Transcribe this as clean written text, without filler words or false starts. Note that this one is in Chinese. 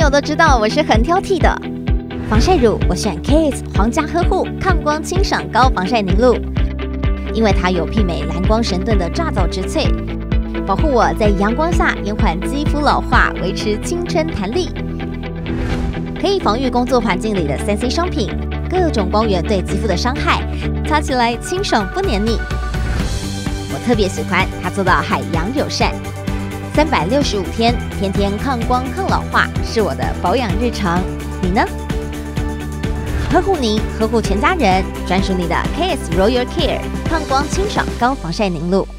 友都知道我是很挑剔的，防晒乳我选 KISS 皇家呵护抗光清爽高防晒凝露，因为它有媲美蓝光神盾的乍造植萃，保护我在阳光下延缓肌肤老化，维持青春弹力，可以防御工作环境里的3C 商品、各种光源对肌肤的伤害，擦起来清爽不黏腻。我特别喜欢它做到海洋友善，365天，天天抗光抗老化，是我的保养日常。你呢？呵护您，呵护全家人，专属你的 KISS Royal Care 抗光清爽高防晒凝露。